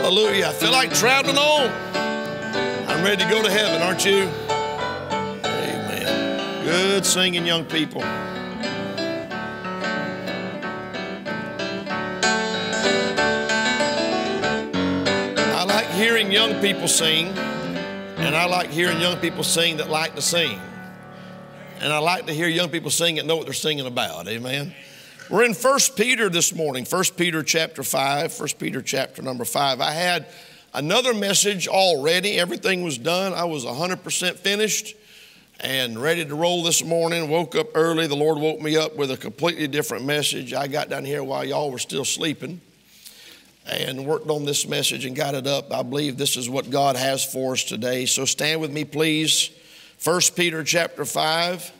Hallelujah. I feel like traveling on. I'm ready to go to heaven, aren't you? Amen. Good singing, young people. I like hearing young people sing, and I like hearing young people sing that like to sing. And I like to hear young people sing that know what they're singing about. Amen. We're in 1 Peter this morning, 1 Peter chapter 5, 1 Peter chapter number 5. I had another message already. Everything was done. I was 100% finished and ready to roll this morning. Woke up early. The Lord woke me up with a completely different message. I got down here while y'all were still sleeping and worked on this message and got it up. I believe this is what God has for us today. So stand with me, please. 1 Peter chapter 5.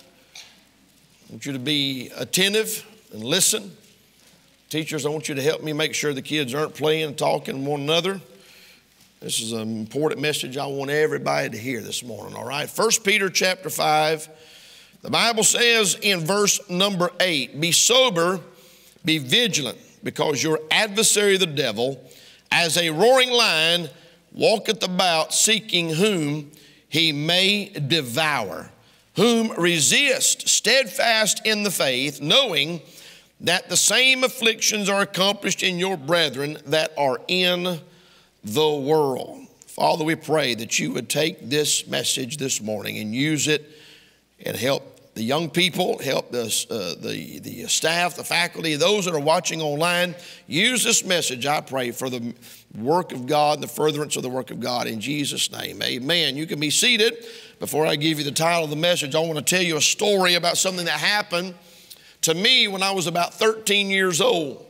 I want you to be attentive and listen. Teachers, I want you to help me make sure the kids aren't playing and talking to one another. This is an important message I want everybody to hear this morning, all right? 1 Peter chapter 5, the Bible says in verse number 8, be sober, be vigilant, because your adversary the devil, as a roaring lion, walketh about seeking whom he may devour, whom resist steadfast in the faith, knowing that the same afflictions are accomplished in your brethren that are in the world. Father, we pray that you would take this message this morning and use it and help the young people, help the staff, the faculty, those that are watching online. Use this message, I pray, for the work of God and the furtherance of the work of God in Jesus' name. Amen. You can be seated. Before I give you the title of the message, I want to tell you a story about something that happened to me when I was about 13 years old.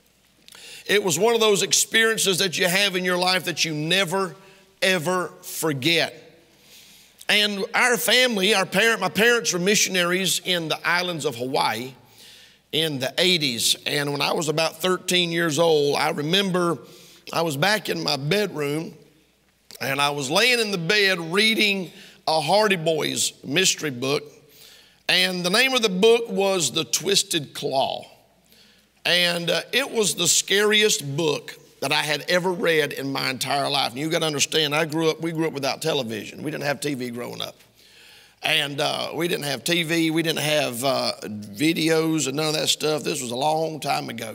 It was one of those experiences that you have in your life that you never, ever forget. And our family, my parents were missionaries in the islands of Hawaii in the 80s. And when I was about 13 years old, I remember I was back in my bedroom and I was laying in the bed reading a Hardy Boys mystery book. And the name of the book was The Twisted Claw. And it was the scariest book that I had ever read in my entire life. And you got to understand, we grew up without television. We didn't have TV growing up. And we didn't have TV. We didn't have videos and none of that stuff. This was a long time ago.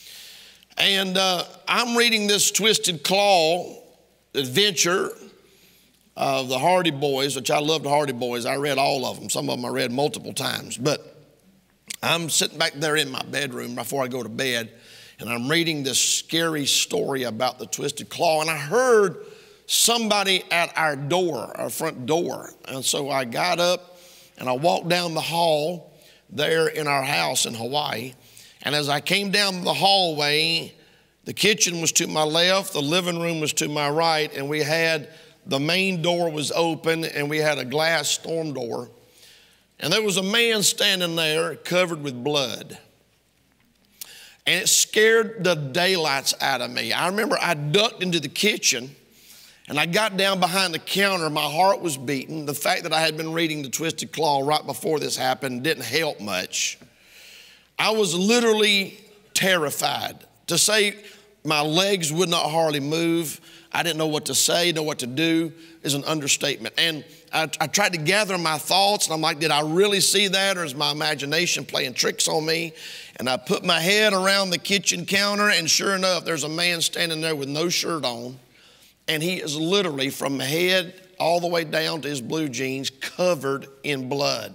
And I'm reading this Twisted Claw adventure of the Hardy Boys, which I loved the Hardy Boys. I read all of them. Some of them I read multiple times. But I'm sitting back there in my bedroom before I go to bed, and I'm reading this scary story about the Twisted Claw. And I heard somebody at our door, our front door. And so I got up and I walked down the hall there in our house in Hawaii. And as I came down the hallway, the kitchen was to my left, the living room was to my right, and we had the main door was open and we had a glass storm door. And there was a man standing there covered with blood. And it scared the daylights out of me. I remember I ducked into the kitchen and I got down behind the counter. My heart was beating. The fact that I had been reading The Twisted Claw right before this happened didn't help much. I was literally terrified. To say my legs would not hardly move, I didn't know what to say, know what to do, is an understatement. And I tried to gather my thoughts, and I'm like, did I really see that, or is my imagination playing tricks on me? And I put my head around the kitchen counter, and sure enough, there's a man standing there with no shirt on, and he is literally from head all the way down to his blue jeans covered in blood.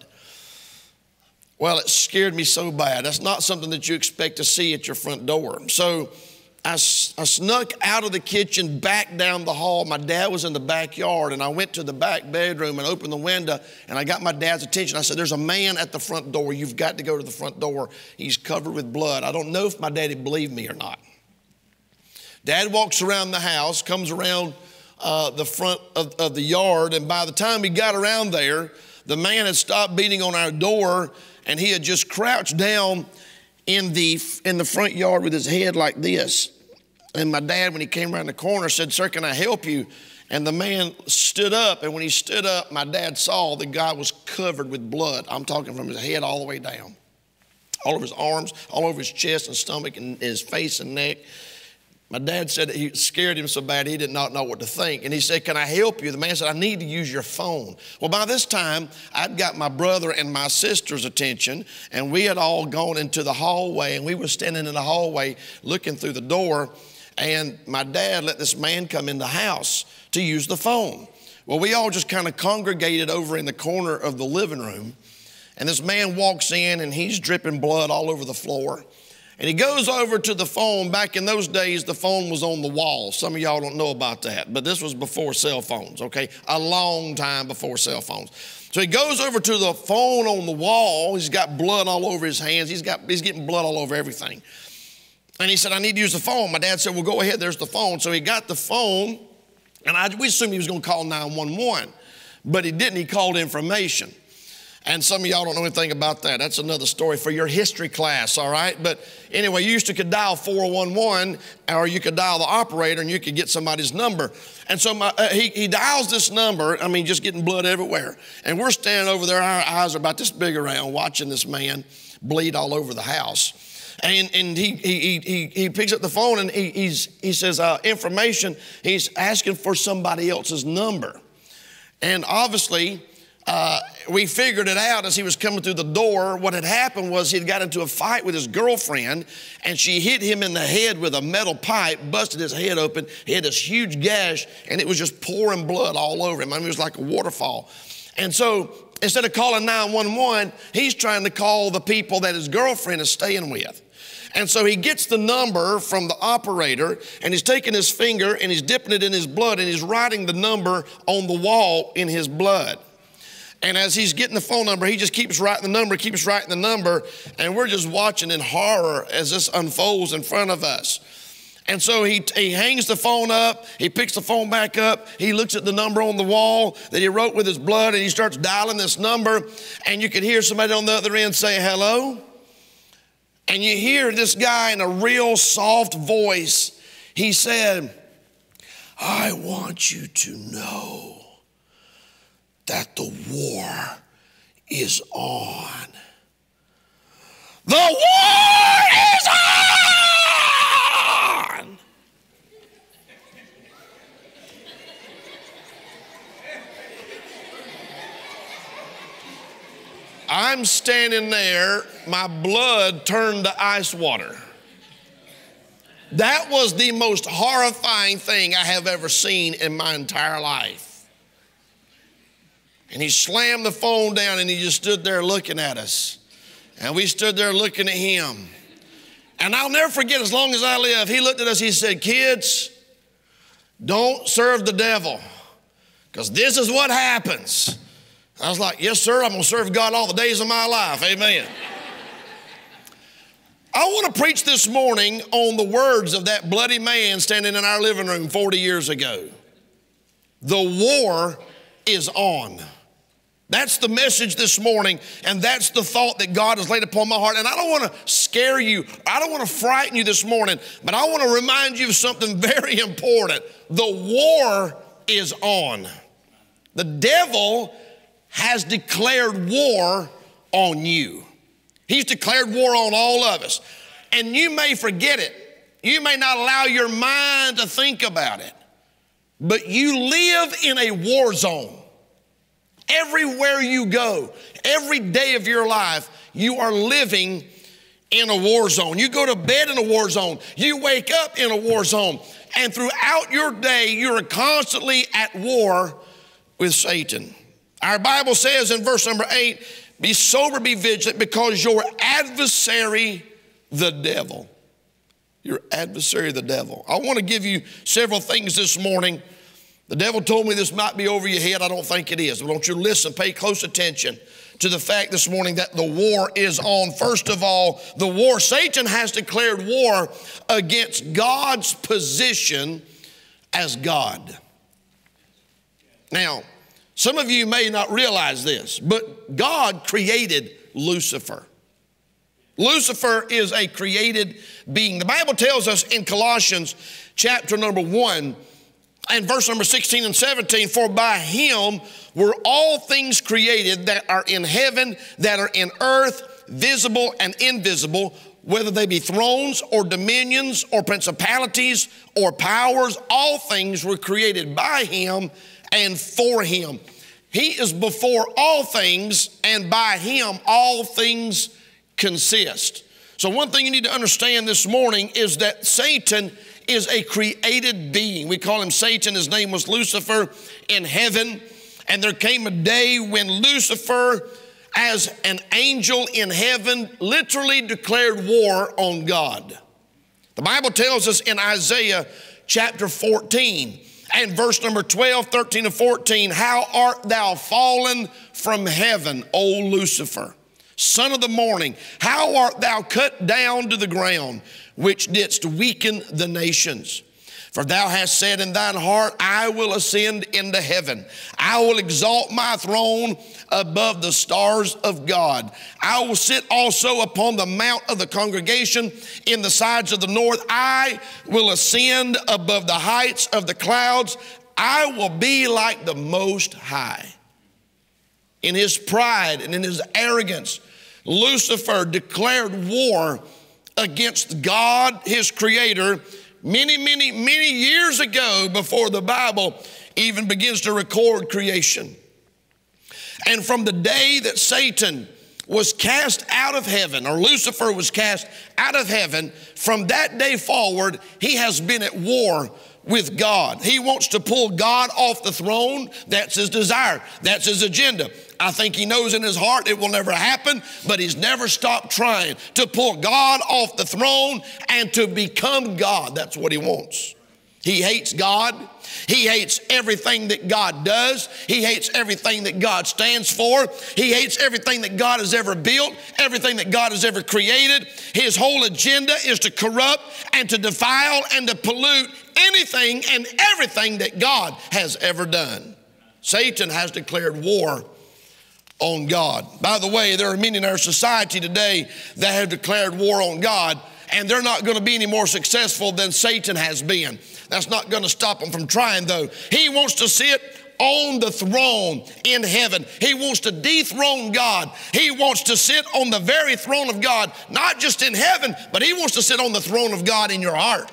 Well, it scared me so bad. That's not something that you expect to see at your front door. So I snuck out of the kitchen back down the hall. My dad was in the backyard, and I went to the back bedroom and opened the window, and I got my dad's attention. I said, there's a man at the front door. You've got to go to the front door. He's covered with blood. I don't know if my daddy believed me or not. Dad walks around the house, comes around the front of the yard, and by the time he got around there, the man had stopped beating on our door, and he had just crouched down in the front yard with his head like this. And my dad, when he came around the corner, said, sir, can I help you? And the man stood up, and when he stood up, my dad saw the guy was covered with blood. I'm talking from his head all the way down. All over his arms, all over his chest and stomach and his face and neck. My dad said that he scared him so bad he did not know what to think. And he said, can I help you? The man said, I need to use your phone. Well, by this time, I'd got my brother and my sister's attention, and we had all gone into the hallway, and we were standing in the hallway looking through the door, and my dad let this man come in the house to use the phone. Well, we all just kind of congregated over in the corner of the living room, and this man walks in, and he's dripping blood all over the floor. And he goes over to the phone. Back in those days, the phone was on the wall. Some of y'all don't know about that, but this was before cell phones, okay? A long time before cell phones. So he goes over to the phone on the wall. He's got blood all over his hands. He's getting blood all over everything. And he said, I need to use the phone. My dad said, well, go ahead, there's the phone. So he got the phone, and we assumed he was going to call 911, but he didn't. He called information. And some of y'all don't know anything about that. That's another story for your history class, all right? But anyway, you could dial 411, or you could dial the operator, and you could get somebody's number. And so he dials this number, just getting blood everywhere. And we're standing over there, our eyes are about this big around, watching this man bleed all over the house. And he picks up the phone, and he says, information. He's asking for somebody else's number. And obviously, we figured it out as he was coming through the door. What had happened was he'd got into a fight with his girlfriend, and she hit him in the head with a metal pipe, busted his head open. He had this huge gash, and it was just pouring blood all over him. It was like a waterfall. And so instead of calling 911, he's trying to call the people that his girlfriend is staying with. And so he gets the number from the operator, and he's taking his finger and he's dipping it in his blood, and he's writing the number on the wall in his blood. And as he's getting the phone number, he just keeps writing the number, and we're just watching in horror as this unfolds in front of us. And so he hangs the phone up, he picks the phone back up, he looks at the number on the wall that he wrote with his blood, and he starts dialing this number, and you can hear somebody on the other end say, hello? And you hear this guy in a real soft voice. He said, I want you to know that the war is on. The war is on! I'm standing there, my blood turned to ice water. That was the most horrifying thing I have ever seen in my entire life. And he slammed the phone down, and he just stood there looking at us. And we stood there looking at him. And I'll never forget, as long as I live, he looked at us, he said, kids, don't serve the devil, because this is what happens. I was like, yes, sir, I'm going to serve God all the days of my life. Amen. I want to preach this morning on the words of that bloody man standing in our living room 40 years ago. The war is on. That's the message this morning, and that's the thought that God has laid upon my heart. And I don't want to scare you. I don't want to frighten you this morning, but I want to remind you of something very important. The war is on. The devil has declared war on you. He's declared war on all of us. And you may forget it. You may not allow your mind to think about it, but you live in a war zone. Everywhere you go, every day of your life, you are living in a war zone. You go to bed in a war zone. You wake up in a war zone. And throughout your day, you're constantly at war with Satan. Our Bible says in verse number 8, be sober, be vigilant, because your adversary, the devil. Your adversary, the devil. I want to give you several things this morning. The devil told me this might be over your head. I don't think it is. But don't you listen, pay close attention to the fact this morning that the war is on. First of all, the war. Satan has declared war against God's position as God. Now, some of you may not realize this, but God created Lucifer. Lucifer is a created being. The Bible tells us in Colossians chapter number 1, and verse number 16 and 17, for by him were all things created that are in heaven, that are in earth, visible and invisible, whether they be thrones or dominions or principalities or powers, all things were created by him and for him. He is before all things, and by him all things consist. So one thing you need to understand this morning is that Satan is a created being. We call him Satan. His name was Lucifer in heaven. And there came a day when Lucifer, as an angel in heaven, literally declared war on God. The Bible tells us in Isaiah chapter 14 and verse number 12, 13, and 14, how art thou fallen from heaven, O Lucifer, son of the morning? How art thou cut down to the ground, which didst weaken the nations? For thou hast said in thine heart, I will ascend into heaven. I will exalt my throne above the stars of God. I will sit also upon the mount of the congregation in the sides of the north. I will ascend above the heights of the clouds. I will be like the Most High. In his pride and in his arrogance, Lucifer declared war against God, his creator, many years ago, before the Bible even begins to record creation. And from the day that Satan was cast out of heaven, or Lucifer was cast out of heaven, from that day forward, he has been at war with God. He wants to pull God off the throne. That's his desire. That's his agenda. I think he knows in his heart it will never happen, but he's never stopped trying to pull God off the throne and to become God. That's what he wants. He hates God. He hates everything that God does. He hates everything that God stands for. He hates everything that God has ever built, everything that God has ever created. His whole agenda is to corrupt and to defile and to pollute anything and everything that God has ever done. Satan has declared war on God. By the way, there are many in our society today that have declared war on God, and they're not going to be any more successful than Satan has been. That's not going to stop them from trying, though. He wants to sit on the throne in heaven. He wants to dethrone God. He wants to sit on the very throne of God, not just in heaven, but he wants to sit on the throne of God in your heart.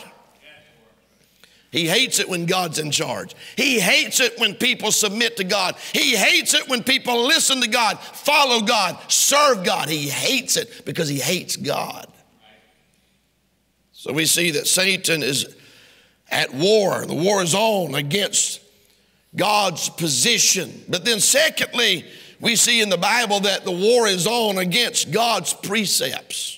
He hates it when God's in charge. He hates it when people submit to God. He hates it when people listen to God, follow God, serve God. He hates it because he hates God. So we see that Satan is at war. The war is on against God's position. But then secondly, we see in the Bible that the war is on against God's precepts.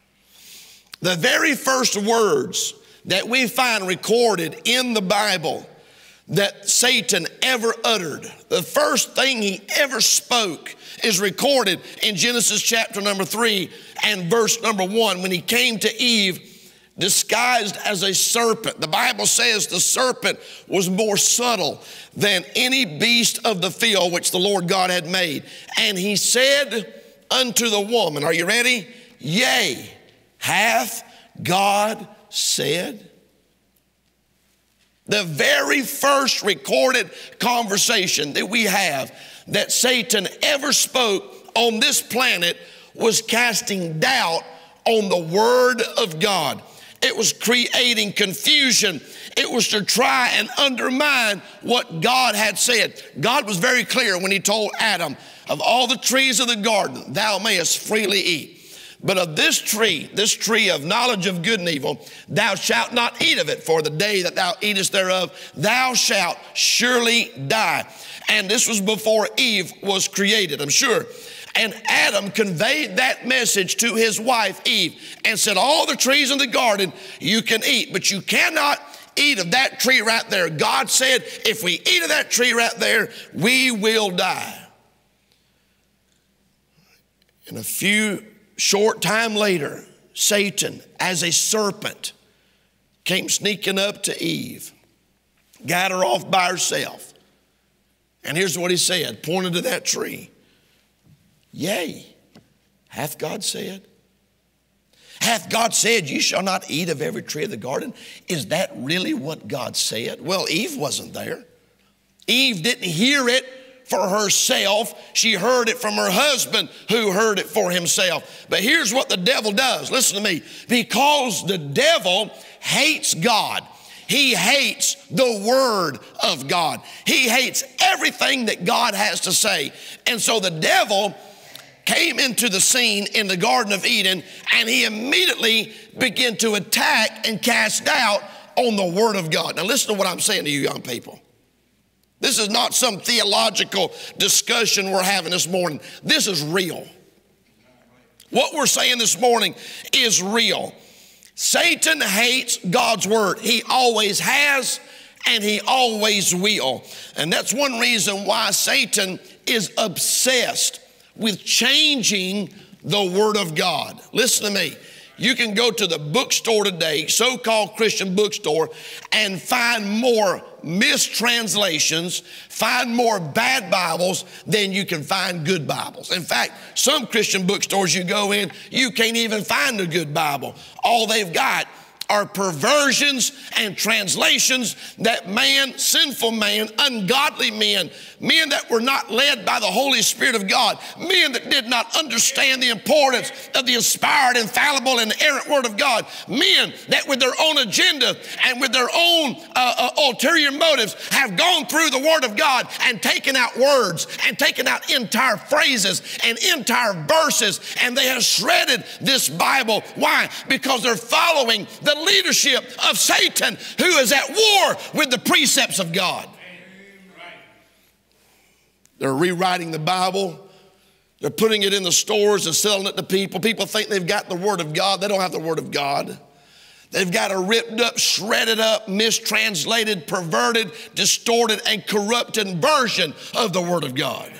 The very first words that we find recorded in the Bible that Satan ever uttered, the first thing he ever spoke, is recorded in Genesis chapter number 3 and verse number 1, when he came to Eve disguised as a serpent. The Bible says the serpent was more subtle than any beast of the field which the Lord God had made. And he said unto the woman, are you ready? Yea, hath God said? The very first recorded conversation that we have that Satan ever spoke on this planet was casting doubt on the Word of God. It was creating confusion. It was to try and undermine what God had said. God was very clear when he told Adam, of all the trees of the garden, thou mayest freely eat. But of this tree of knowledge of good and evil, thou shalt not eat of it, for the day that thou eatest thereof, thou shalt surely die. And this was before Eve was created, I'm sure. And Adam conveyed that message to his wife Eve and said, all the trees in the garden you can eat, but you cannot eat of that tree right there. God said, if we eat of that tree right there, we will die. And a few short time later, Satan, as a serpent, came sneaking up to Eve, got her off by herself. And here's what he said, pointed to that tree. Yea, hath God said? Hath God said, you shall not eat of every tree of the garden? Is that really what God said? Well, Eve wasn't there. Eve didn't hear it for herself. She heard it from her husband, who heard it for himself. But here's what the devil does. Listen to me. Because the devil hates God. He hates the Word of God. He hates everything that God has to say. And so the devil came into the scene in the Garden of Eden, and he immediately began to attack and cast doubt on the Word of God. Now listen to what I'm saying to you young people. This is not some theological discussion we're having this morning. This is real. What we're saying this morning is real. Satan hates God's Word. He always has, and he always will. And that's one reason why Satan is obsessed with changing the Word of God. Listen to me. You can go to the bookstore today, so-called Christian bookstore, and find more mistranslations, find more bad Bibles than you can find good Bibles. In fact, some Christian bookstores you go in, you can't even find a good Bible. All they've got are perversions and translations that man, sinful man, ungodly men, men that were not led by the Holy Spirit of God, men that did not understand the importance of the inspired, infallible, and inerrant Word of God, men that with their own agenda and with their own ulterior motives have gone through the Word of God and taken out words and taken out entire phrases and entire verses, and they have shredded this Bible. Why? Because they're following the leadership of Satan, who is at war with the precepts of God. They're rewriting the Bible. They're putting it in the stores and selling it to people. People think they've got the Word of God. They don't have the Word of God. They've got a ripped up, shredded up, mistranslated, perverted, distorted, and corrupted version of the Word of God.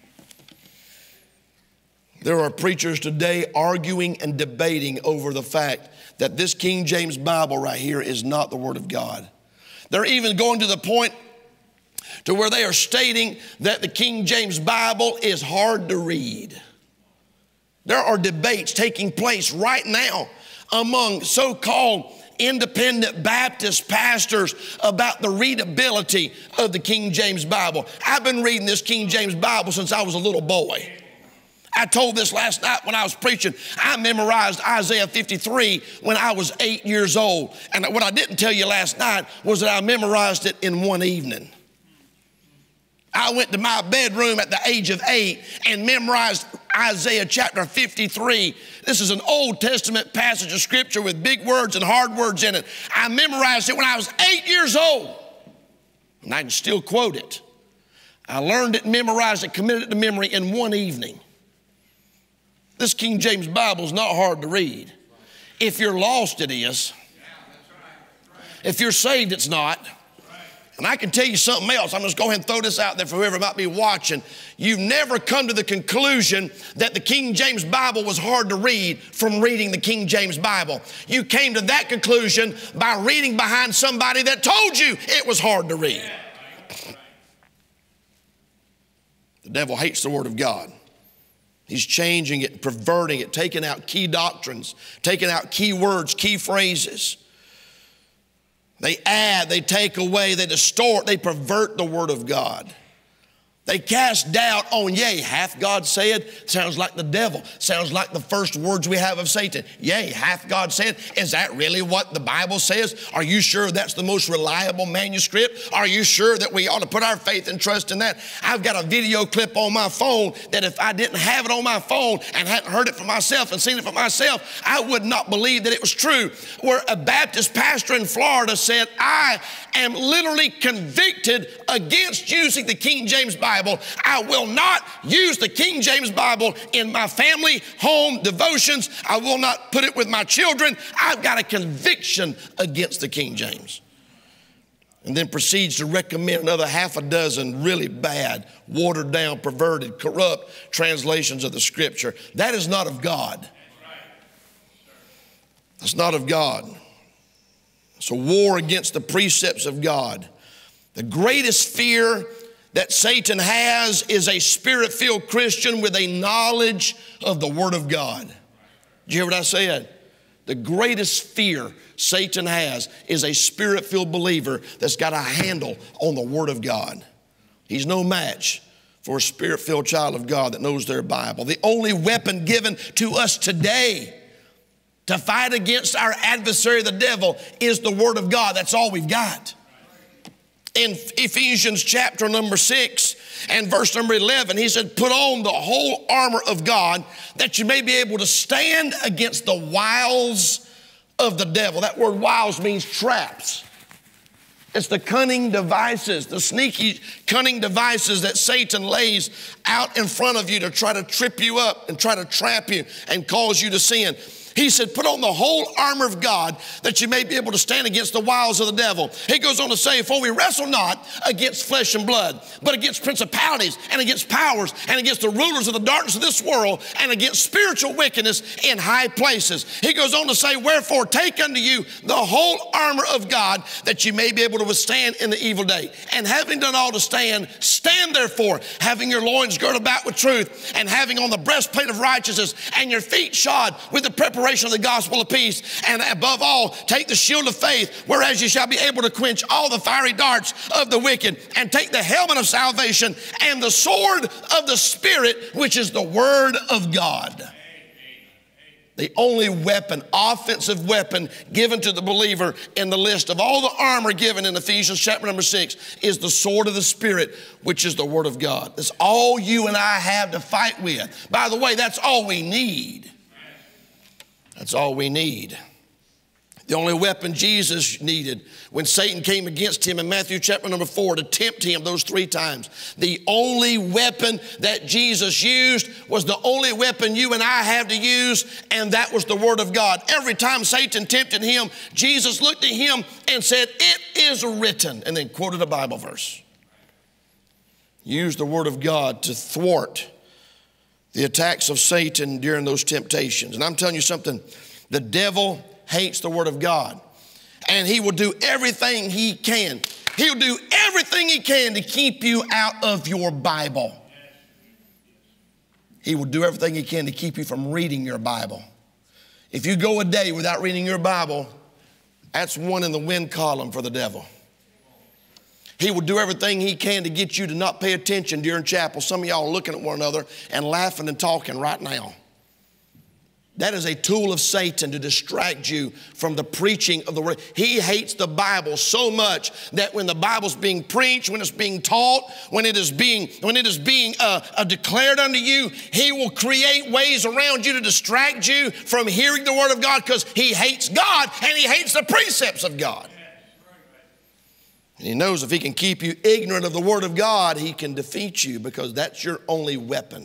There are preachers today arguing and debating over the fact that this King James Bible right here is not the Word of God. They're even going to the point to where they are stating that the King James Bible is hard to read. There are debates taking place right now among so-called independent Baptist pastors about the readability of the King James Bible. I've been reading this King James Bible since I was a little boy. I told this last night when I was preaching. I memorized Isaiah 53 when I was 8 years old. And what I didn't tell you last night was that I memorized it in one evening. I went to my bedroom at the age of 8 and memorized Isaiah chapter 53. This is an Old Testament passage of Scripture with big words and hard words in it. I memorized it when I was 8 years old. And I can still quote it. I learned it, memorized it, committed it to memory in one evening. This King James Bible is not hard to read. If you're lost, it is. If you're saved, it's not. And I can tell you something else. I'm just going to go ahead and throw this out there for whoever might be watching. You've never come to the conclusion that the King James Bible was hard to read from reading the King James Bible. You came to that conclusion by reading behind somebody that told you it was hard to read. The devil hates the Word of God. He's changing it, perverting it, taking out key doctrines, taking out key words, key phrases. They add, they take away, they distort, they pervert the Word of God. They cast doubt on, yea, hath God said? Sounds like the devil. Sounds like the first words we have of Satan. Yea, hath God said? Is that really what the Bible says? Are you sure that's the most reliable manuscript? Are you sure that we ought to put our faith and trust in that? I've got a video clip on my phone that if I didn't have it on my phone and hadn't heard it for myself and seen it for myself, I would not believe that it was true. Where a Baptist pastor in Florida said, I am literally convicted against using the King James Bible. I will not use the King James Bible in my family home devotions. I will not put it with my children. I've got a conviction against the King James. And then proceeds to recommend another half a dozen really bad, watered down, perverted, corrupt translations of the Scripture. That is not of God. That's not of God. It's a war against the precepts of God. The greatest fear that Satan has is a Spirit-filled Christian with a knowledge of the Word of God. Did you hear what I said? The greatest fear Satan has is a Spirit-filled believer that's got a handle on the Word of God. He's no match for a spirit-filled child of God that knows their Bible. The only weapon given to us today to fight against our adversary, the devil, is the Word of God. That's all we've got. In Ephesians chapter number 6 and verse number 11, he said, put on the whole armor of God that you may be able to stand against the wiles of the devil. That word wiles means traps. It's the cunning devices, the sneaky cunning devices that Satan lays out in front of you to try to trip you up and try to trap you and cause you to sin. He said, put on the whole armor of God that you may be able to stand against the wiles of the devil. He goes on to say, for we wrestle not against flesh and blood, but against principalities and against powers and against the rulers of the darkness of this world and against spiritual wickedness in high places. He goes on to say, wherefore take unto you the whole armor of God that you may be able to withstand in the evil day. And having done all to stand, stand therefore, having your loins girded about with truth and having on the breastplate of righteousness and your feet shod with the preparation of the gospel of peace, and above all, take the shield of faith, whereas you shall be able to quench all the fiery darts of the wicked, and take the helmet of salvation and the sword of the Spirit, which is the word of God. The only weapon, offensive weapon given to the believer in the list of all the armor given in Ephesians chapter number 6 is the sword of the Spirit, which is the word of God. That's all you and I have to fight with. By the way, that's all we need. That's all we need. The only weapon Jesus needed when Satan came against him in Matthew chapter number 4 to tempt him those 3 times. The only weapon that Jesus used was the only weapon you and I have to use, and that was the word of God. Every time Satan tempted him, Jesus looked at him and said, it is written, and then quoted a Bible verse. Use the word of God to thwart the attacks of Satan during those temptations. And I'm telling you something, the devil hates the word of God. And he will do everything he can. He'll do everything he can to keep you out of your Bible. He will do everything he can to keep you from reading your Bible. If you go a day without reading your Bible, that's one in the win column for the devil. He will do everything he can to get you to not pay attention during chapel. Some of y'all are looking at one another and laughing and talking right now. That is a tool of Satan to distract you from the preaching of the word. He hates the Bible so much that when the Bible's being preached, when it's being taught, when it is being declared unto you, he will create ways around you to distract you from hearing the word of God, because he hates God and he hates the precepts of God. And he knows if he can keep you ignorant of the word of God, he can defeat you, because that's your only weapon.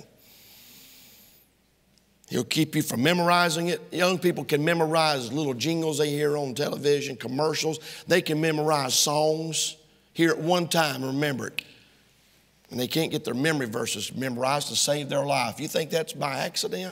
He'll keep you from memorizing it. Young people can memorize little jingles they hear on television, commercials. They can memorize songs, hear it one time and remember it. And they can't get their memory verses memorized to save their life. You think that's by accident?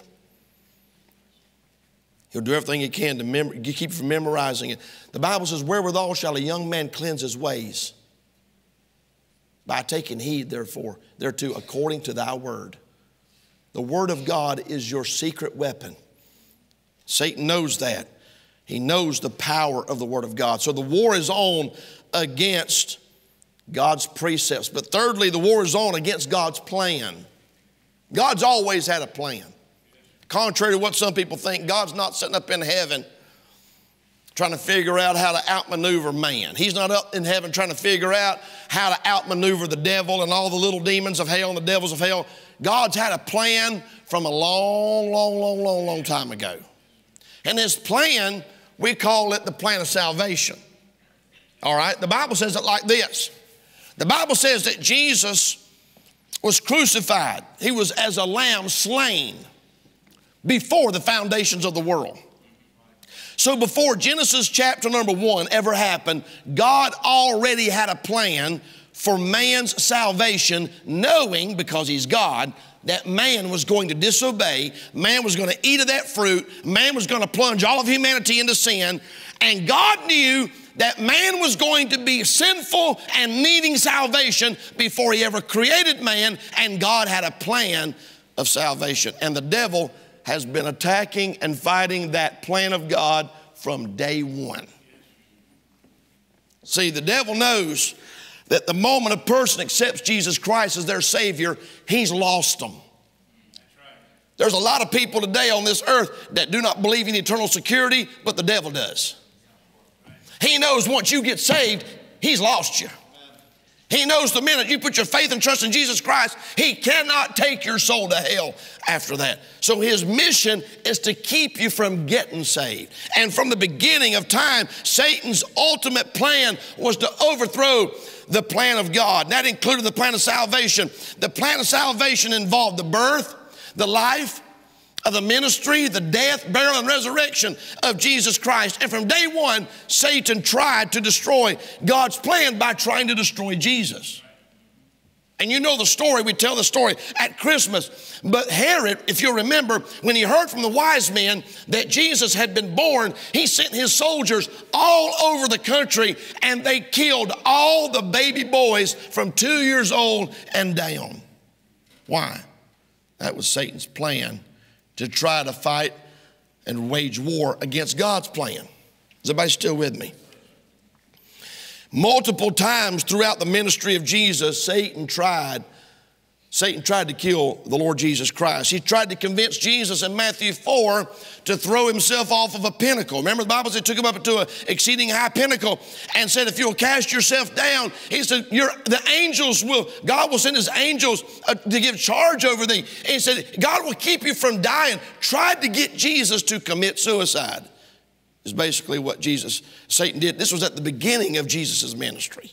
He'll do everything he can to keep you from memorizing it. The Bible says, wherewithal shall a young man cleanse his ways? By taking heed, therefore, thereto, according to thy word. The word of God is your secret weapon. Satan knows that. He knows the power of the word of God. So the war is on against God's precepts. But thirdly, the war is on against God's plan. God's always had a plan. Contrary to what some people think, God's not sitting up in heaven trying to figure out how to outmaneuver man. He's not up in heaven trying to figure out how to outmaneuver the devil and all the little demons of hell and the devils of hell. God's had a plan from a long time ago. And his plan, we call it the plan of salvation. All right? The Bible says it like this. The Bible says that Jesus was crucified. He was as a lamb slain before the foundations of the world. So before Genesis chapter number 1 ever happened, God already had a plan for man's salvation, knowing, because he's God, that man was going to disobey, man was going to eat of that fruit, man was going to plunge all of humanity into sin, and God knew that man was going to be sinful and needing salvation before he ever created man, and God had a plan of salvation. And the devil has been attacking and fighting that plan of God from day one. See, the devil knows that the moment a person accepts Jesus Christ as their Savior, he's lost them. There's a lot of people today on this earth that do not believe in eternal security, but the devil does. He knows once you get saved, he's lost you. He knows the minute you put your faith and trust in Jesus Christ, he cannot take your soul to hell after that. So his mission is to keep you from getting saved. And from the beginning of time, Satan's ultimate plan was to overthrow the plan of God. And that included the plan of salvation. The plan of salvation involved the birth, the life, of the ministry, the death, burial, and resurrection of Jesus Christ. And from day one, Satan tried to destroy God's plan by trying to destroy Jesus. And you know the story, we tell the story at Christmas. But Herod, if you'll remember, when he heard from the wise men that Jesus had been born, he sent his soldiers all over the country and they killed all the baby boys from 2 years old and down. Why? That was Satan's plan to try to fight and wage war against God's plan. Is everybody still with me? Multiple times throughout the ministry of Jesus, Satan tried to kill the Lord Jesus Christ. He tried to convince Jesus in Matthew 4 to throw himself off of a pinnacle. Remember the Bible said it took him up to an exceeding high pinnacle and said, if you'll cast yourself down, he said, God will send his angels to give charge over thee. And he said, God will keep you from dying. Tried to get Jesus to commit suicide is basically what Satan did. This was at the beginning of Jesus' ministry.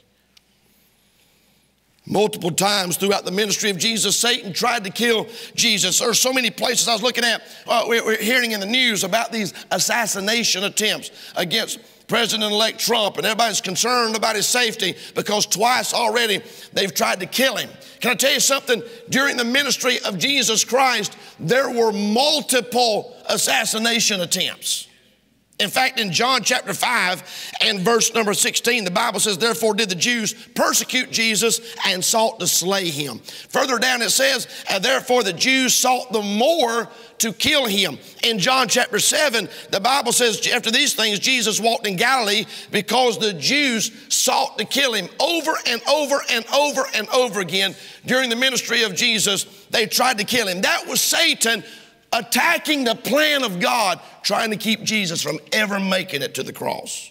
Multiple times throughout the ministry of Jesus, Satan tried to kill Jesus. There are so many places I was looking at. We're hearing in the news about these assassination attempts against President-elect Trump, and everybody's concerned about his safety because twice already they've tried to kill him. Can I tell you something? During the ministry of Jesus Christ, there were multiple assassination attempts. In fact, in John chapter 5 and verse number 16, the Bible says, therefore did the Jews persecute Jesus and sought to slay him. Further down it says, and therefore the Jews sought the more to kill him. In John chapter 7, the Bible says, after these things, Jesus walked in Galilee because the Jews sought to kill him. Over and over and over and over again during the ministry of Jesus, they tried to kill him. That was Satan attacking the plan of God, trying to keep Jesus from ever making it to the cross.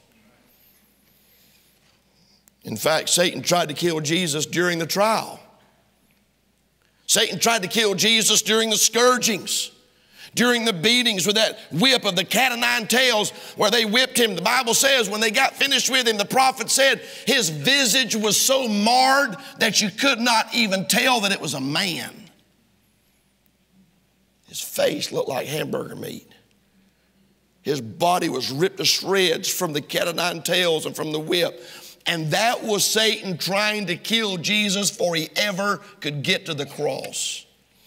In fact, Satan tried to kill Jesus during the trial. Satan tried to kill Jesus during the scourgings, during the beatings with that whip of the cat o' nine tails where they whipped him. The Bible says when they got finished with him, the prophet said his visage was so marred that you could not even tell that it was a man. His face looked like hamburger meat. His body was ripped to shreds from the cat o' nine tails and from the whip. And that was Satan trying to kill Jesus before he ever could get to the cross.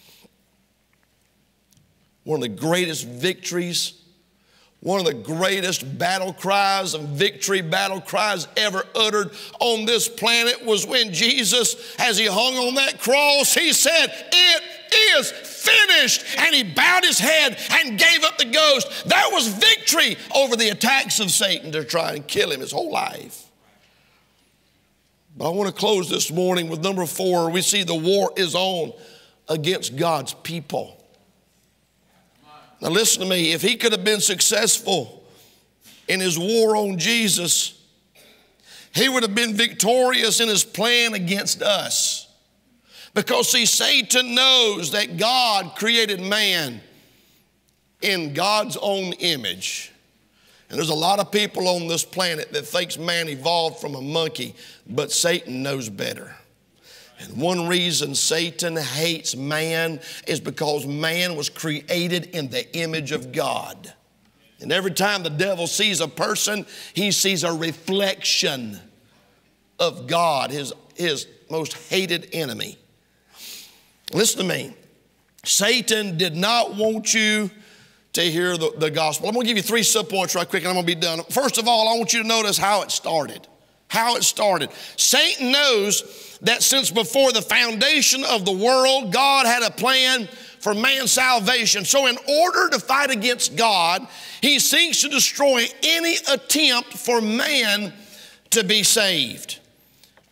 One of the greatest victories, one of the greatest battle cries and victory battle cries ever uttered on this planet was when Jesus, as he hung on that cross, he said, "It is finished." And he bowed his head and gave up the ghost. That was victory over the attacks of Satan to try and kill him his whole life. But I want to close this morning with number 4. We see the war is on against God's people. Now listen to me. If he could have been successful in his war on Jesus, he would have been victorious in his plan against us. Because see, Satan knows that God created man in God's own image. And there's a lot of people on this planet that thinks man evolved from a monkey, but Satan knows better. And one reason Satan hates man is because man was created in the image of God. And every time the devil sees a person, he sees a reflection of God, his most hated enemy. Listen to me. Satan did not want you to hear the gospel. I'm going to give you 3 subpoints right quick and I'm going to be done. First of all, I want you to notice how it started. How it started. Satan knows that since before the foundation of the world, God had a plan for man's salvation. So in order to fight against God, he seeks to destroy any attempt for man to be saved.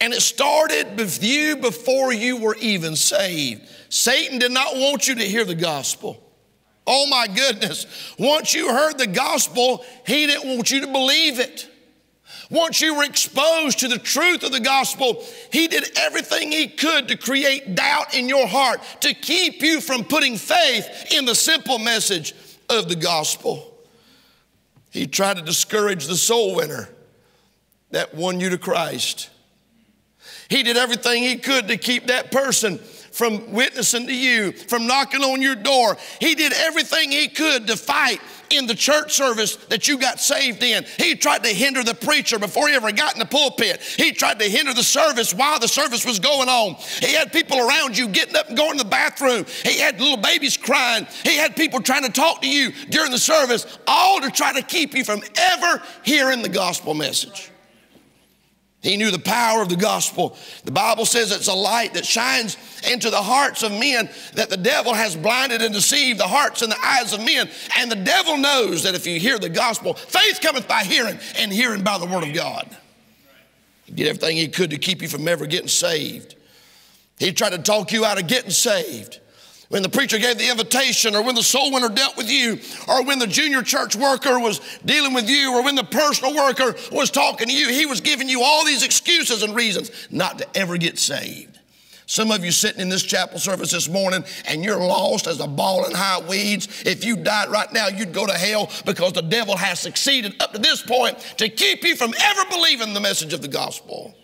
And it started with you before you were even saved. Satan did not want you to hear the gospel. Oh my goodness. Once you heard the gospel, he didn't want you to believe it. Once you were exposed to the truth of the gospel, he did everything he could to create doubt in your heart, to keep you from putting faith in the simple message of the gospel. He tried to discourage the soul winner that won you to Christ. He did everything he could to keep that person from witnessing to you, from knocking on your door. He did everything he could to fight in the church service that you got saved in. He tried to hinder the preacher before he ever got in the pulpit. He tried to hinder the service while the service was going on. He had people around you getting up and going to the bathroom. He had little babies crying. He had people trying to talk to you during the service, all to try to keep you from ever hearing the gospel message. He knew the power of the gospel. The Bible says it's a light that shines into the hearts of men, that the devil has blinded and deceived the hearts and the eyes of men. And the devil knows that if you hear the gospel, faith cometh by hearing, and hearing by the word of God. He did everything he could to keep you from ever getting saved. He tried to talk you out of getting saved. When the preacher gave the invitation, or when the soul winner dealt with you, or when the junior church worker was dealing with you, or when the personal worker was talking to you, he was giving you all these excuses and reasons not to ever get saved. Some of you sitting in this chapel service this morning and you're lost as a ball in high weeds. If you died right now, you'd go to hell because the devil has succeeded up to this point to keep you from ever believing the message of the gospel.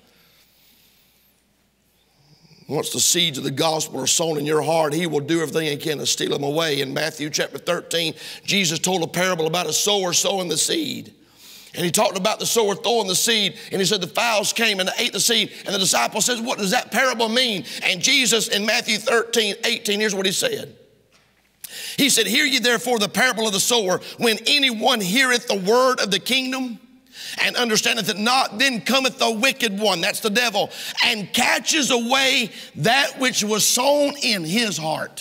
Once the seeds of the gospel are sown in your heart, he will do everything he can to steal them away. In Matthew chapter 13, Jesus told a parable about a sower sowing the seed. And he talked about the sower throwing the seed, and he said the fowls came and ate the seed. And the disciple says, what does that parable mean? And Jesus in Matthew 13:18, here's what he said. He said, hear ye therefore the parable of the sower. When anyone heareth the word of the kingdom and understandeth it not, then cometh the wicked one, that's the devil, and catches away that which was sown in his heart.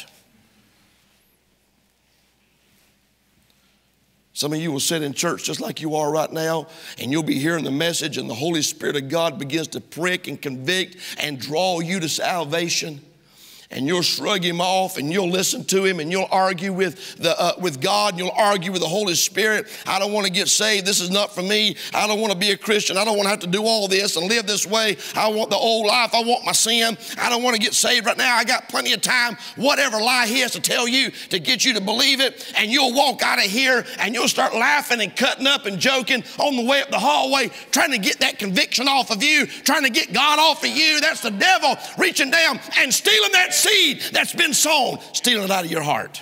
Some of you will sit in church just like you are right now, and you'll be hearing the message, and the Holy Spirit of God begins to prick and convict and draw you to salvation. And you'll shrug him off, and you'll listen to him, and you'll argue with God, and you'll argue with the Holy Spirit. I don't want to get saved. This is not for me. I don't want to be a Christian. I don't want to have to do all this and live this way. I want the old life. I want my sin. I don't want to get saved right now. I got plenty of time. Whatever lie he has to tell you to get you to believe it, and you'll walk out of here, and you'll start laughing and cutting up and joking on the way up the hallway, trying to get that conviction off of you, trying to get God off of you. That's the devil reaching down and stealing that seed that's been sown, stealing it out of your heart.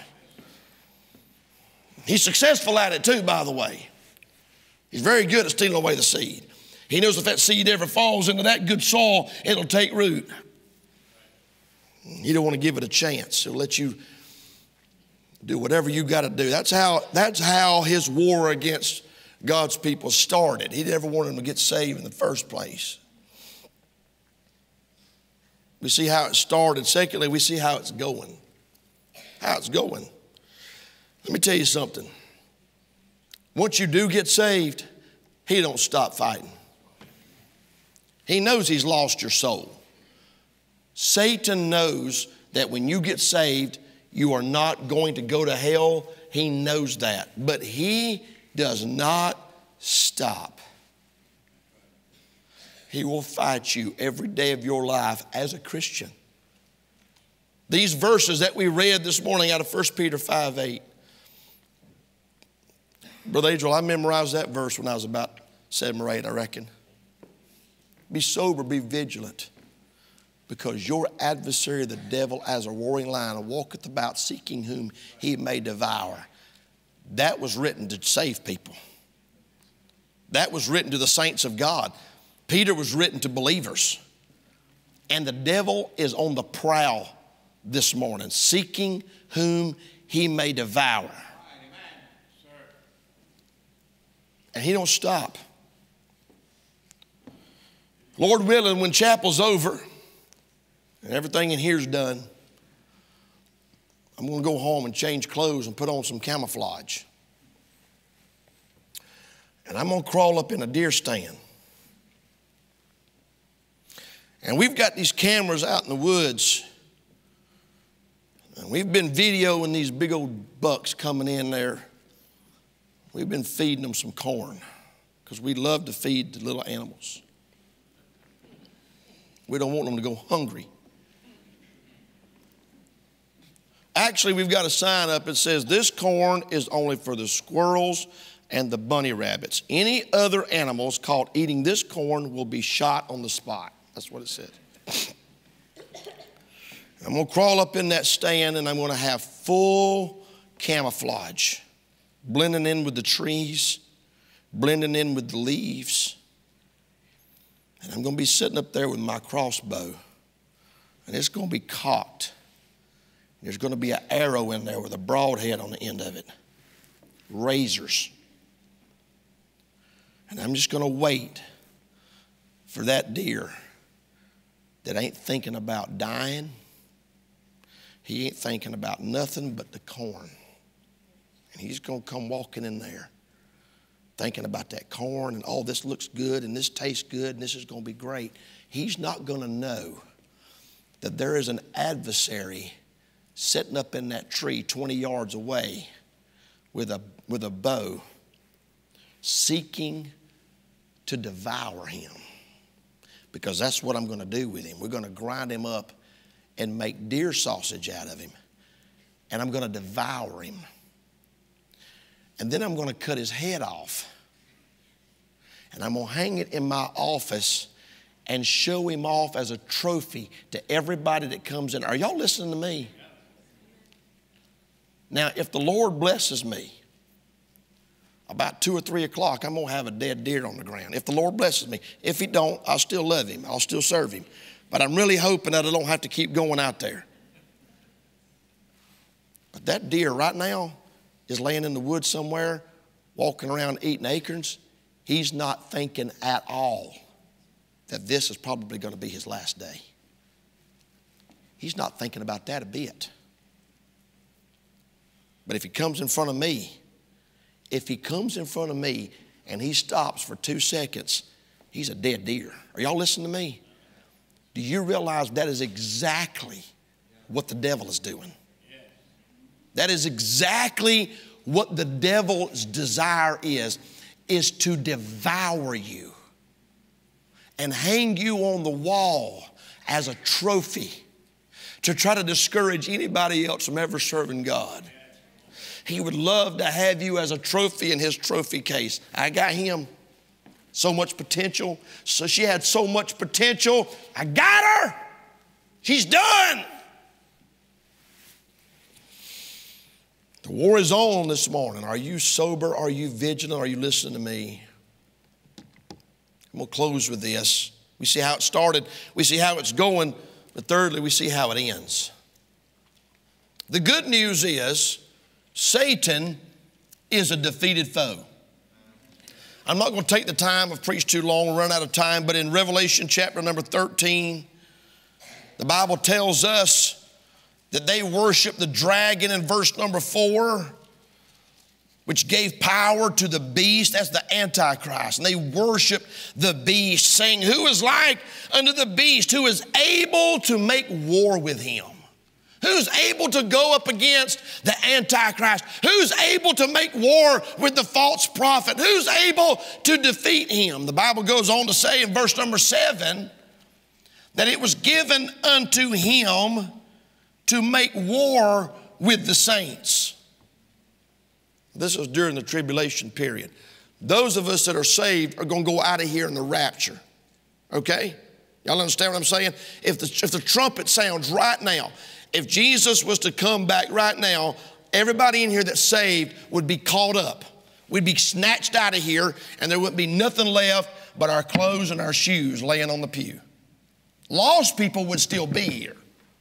He's successful at it too, by the way. He's very good at stealing away the seed. He knows if that seed ever falls into that good soil, it'll take root. You don't want to give it a chance. He'll let you do whatever you got to do. That's how his war against God's people started. He never wanted them to get saved in the first place. We see how it started. Secondly, we see how it's going. How it's going. Let me tell you something. Once you do get saved, he don't stop fighting. He knows he's lost your soul. Satan knows that when you get saved, you are not going to go to hell. He knows that. But he does not stop. He will fight you every day of your life as a Christian. These verses that we read this morning out of 1 Peter 5:8. Brother Adriel, I memorized that verse when I was about 7 or 8, I reckon. Be sober, be vigilant, because your adversary, the devil, as a roaring lion, walketh about seeking whom he may devour. That was written to save people. That was written to the saints of God. Peter was written to believers. And the devil is on the prowl this morning, seeking whom he may devour. And he don't stop. Lord willing, when chapel's over and everything in here's done, I'm going to go home and change clothes and put on some camouflage. And I'm going to crawl up in a deer stand. And we've got these cameras out in the woods. And we've been videoing these big old bucks coming in there. We've been feeding them some corn because we love to feed the little animals. We don't want them to go hungry. Actually, we've got a sign up that says this corn is only for the squirrels and the bunny rabbits. Any other animals caught eating this corn will be shot on the spot. That's what it said. I'm going to crawl up in that stand and I'm going to have full camouflage, blending in with the trees, blending in with the leaves. And I'm going to be sitting up there with my crossbow, and it's going to be cocked. There's going to be an arrow in there with a broadhead on the end of it, razors. And I'm just going to wait for that deer that ain't thinking about dying. He ain't thinking about nothing but the corn. And he's going to come walking in there thinking about that corn and, oh, this looks good and this tastes good and this is going to be great. He's not going to know that there is an adversary sitting up in that tree 20 yards away with a bow seeking to devour him. Because that's what I'm going to do with him. We're going to grind him up and make deer sausage out of him. And I'm going to devour him. And then I'm going to cut his head off. And I'm going to hang it in my office and show him off as a trophy to everybody that comes in. Are y'all listening to me? Now, if the Lord blesses me, about 2 or 3 o'clock, I'm going to have a dead deer on the ground. If the Lord blesses me. If he don't, I'll still love him. I'll still serve him. But I'm really hoping that I don't have to keep going out there. But that deer right now is laying in the woods somewhere, walking around eating acorns. He's not thinking at all that this is probably going to be his last day. He's not thinking about that a bit. But if he comes in front of me, and he stops for 2 seconds, he's a dead deer. Are y'all listening to me? Do you realize that is exactly what the devil is doing? That is exactly what the devil's desire is to devour you and hang you on the wall as a trophy to try to discourage anybody else from ever serving God. He would love to have you as a trophy in his trophy case. I got him. So much potential. So she had so much potential. I got her. She's done. The war is on this morning. Are you sober? Are you vigilant? Are you listening to me? I'm going to close with this. We see how it started. We see how it's going. But thirdly, we see how it ends. The good news is Satan is a defeated foe. I'm not going to take the time. I've preached too long. We'll run out of time. But in Revelation chapter number 13, the Bible tells us that they worship the dragon in verse number 4, which gave power to the beast. That's the Antichrist. And they worship the beast, saying, who is like unto the beast, who is able to make war with him? Who's able to go up against the Antichrist? Who's able to make war with the false prophet? Who's able to defeat him? The Bible goes on to say in verse number 7 that it was given unto him to make war with the saints. This is during the tribulation period. Those of us that are saved are going to go out of here in the rapture. Okay? Y'all understand what I'm saying? If the trumpet sounds right now, if Jesus was to come back right now, everybody in here that's saved would be caught up. We'd be snatched out of here, and there wouldn't be nothing left but our clothes and our shoes laying on the pew. Lost people would still be here.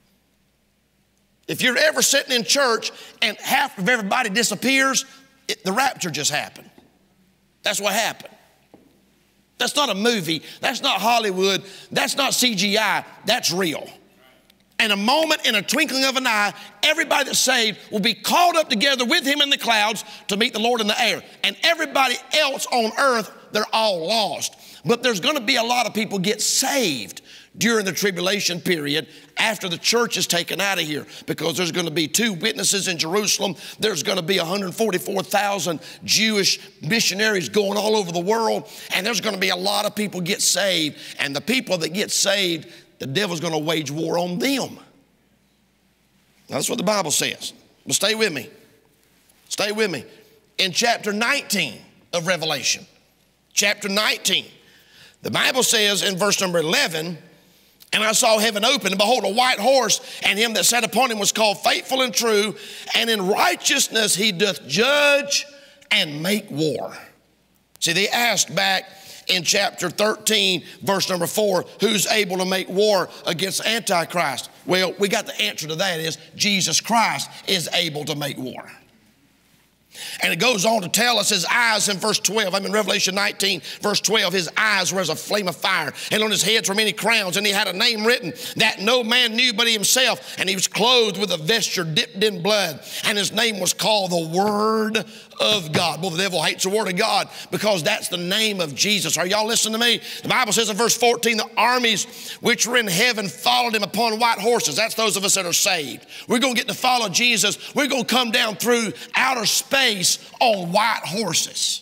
If you're ever sitting in church and half of everybody disappears, the rapture just happened. That's what happened. That's not a movie. That's not Hollywood. That's not CGI. That's real. In a moment, in a twinkling of an eye, everybody that's saved will be called up together with him in the clouds to meet the Lord in the air. And everybody else on earth, they're all lost. But there's going to be a lot of people get saved during the tribulation period after the church is taken out of here, because there's going to be 2 witnesses in Jerusalem. There's going to be 144,000 Jewish missionaries going all over the world, and there's going to be a lot of people get saved. And the people that get saved, the devil's going to wage war on them. That's what the Bible says. But stay with me. Stay with me. In chapter 19 of Revelation, chapter 19, the Bible says in verse number 11, and I saw heaven open, and behold, a white horse, and him that sat upon him was called Faithful and True, and in righteousness he doth judge and make war. See, they asked back in chapter 13, verse number 4, who's able to make war against Antichrist? Well, we got the answer to that is Jesus Christ is able to make war. And it goes on to tell us his eyes in verse 12. I'm in Revelation 19, verse 12. His eyes were as a flame of fire, and on his heads were many crowns, and he had a name written that no man knew but himself. And he was clothed with a vesture dipped in blood, and his name was called the Word of God. Well, the devil hates the Word of God because that's the name of Jesus. Are y'all listening to me? The Bible says in verse 14, the armies which were in heaven followed him upon white horses. That's those of us that are saved. We're going to get to follow Jesus. We're going to come down through outer space on white horses,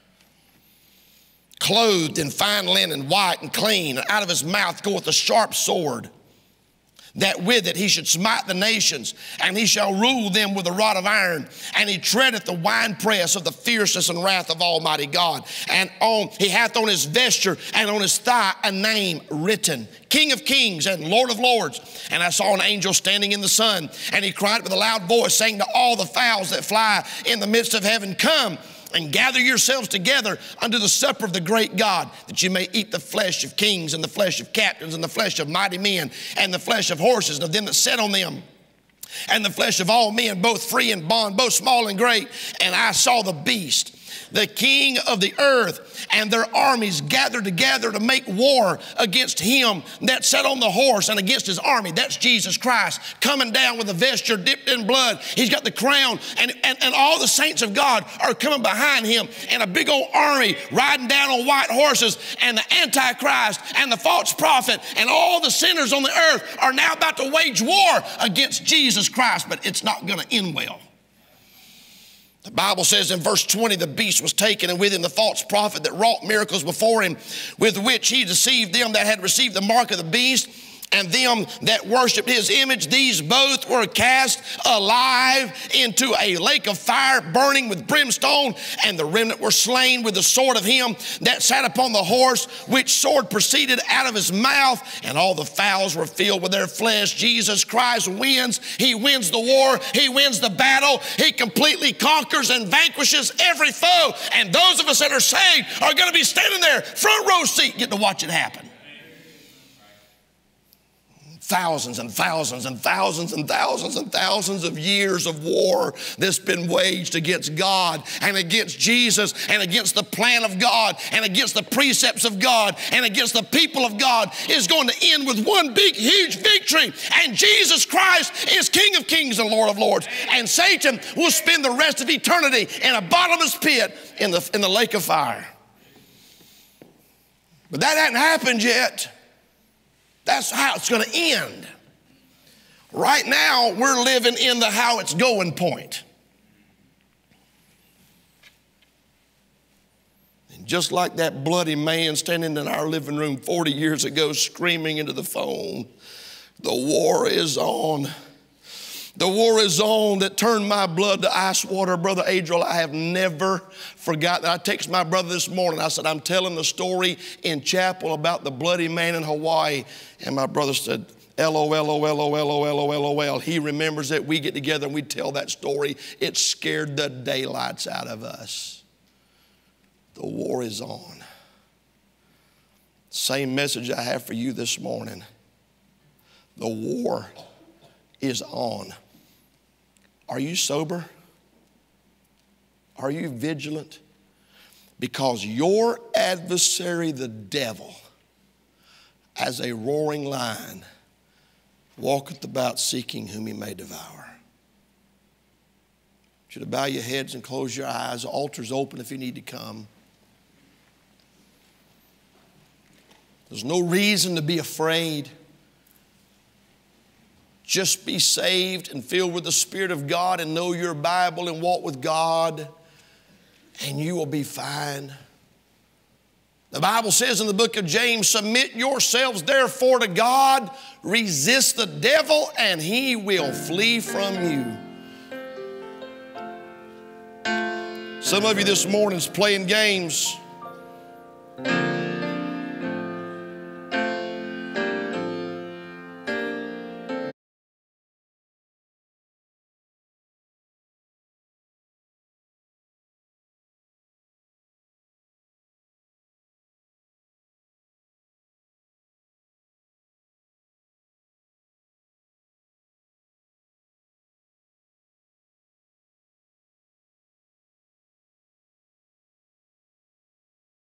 clothed in fine linen, white and clean. And out of his mouth goeth a sharp sword, that with it he should smite the nations, and he shall rule them with a rod of iron. And he treadeth the winepress of the fierceness and wrath of Almighty God. And he hath on his vesture and on his thigh a name written, King of Kings and Lord of Lords. And I saw an angel standing in the sun, and he cried with a loud voice, saying to all the fowls that fly in the midst of heaven, Come and gather yourselves together unto the supper of the great God, that you may eat the flesh of kings, and the flesh of captains, and the flesh of mighty men, and the flesh of horses, and of them that sat on them, and the flesh of all men, both free and bond, both small and great. And I saw the beast, the king of the earth, and their armies gathered together to make war against him that sat on the horse and against his army. That's Jesus Christ, coming down with a vesture dipped in blood. He's got the crown, and all the saints of God are coming behind him in a big old army riding down on white horses. And the Antichrist and the false prophet and all the sinners on the earth are now about to wage war against Jesus Christ, but it's not going to end well. The Bible says in verse 20, the beast was taken, and with him the false prophet that wrought miracles before him, with which he deceived them that had received the mark of the beast and them that worshiped his image. These both were cast alive into a lake of fire burning with brimstone, and the remnant were slain with the sword of him that sat upon the horse, which sword proceeded out of his mouth, and all the fowls were filled with their flesh. Jesus Christ wins. He wins the war. He wins the battle. He completely conquers and vanquishes every foe. And those of us that are saved are going to be standing there, front row seat, getting to watch it happen. Thousands and thousands and thousands and thousands and thousands of years of war that's been waged against God and against Jesus and against the plan of God and against the precepts of God and against the people of God is going to end with one big, huge victory. And Jesus Christ is King of Kings and Lord of Lords. And Satan will spend the rest of eternity in a bottomless pit in the lake of fire. But that hasn't happened yet. That's how it's going to end. Right now, we're living in the how it's going point. And just like that bloody man standing in our living room 40 years ago screaming into the phone, the war is on. The war is on that turned my blood to ice water. Brother Adriel, I have never forgotten. I texted my brother this morning. I said, I'm telling the story in chapel about the bloody man in Hawaii. And my brother said, LOL. He remembers it. We get together and we tell that story. It scared the daylights out of us. The war is on. Same message I have for you this morning. The war is on. Are you sober? Are you vigilant? Because your adversary, the devil, as a roaring lion, walketh about seeking whom he may devour. You should bow your heads and close your eyes. The altar's open if you need to come. There's no reason to be afraid. Just be saved and filled with the Spirit of God and know your Bible and walk with God, and you will be fine. The Bible says in the book of James, submit yourselves therefore to God, resist the devil, and he will flee from you. Some of you this morning is playing games.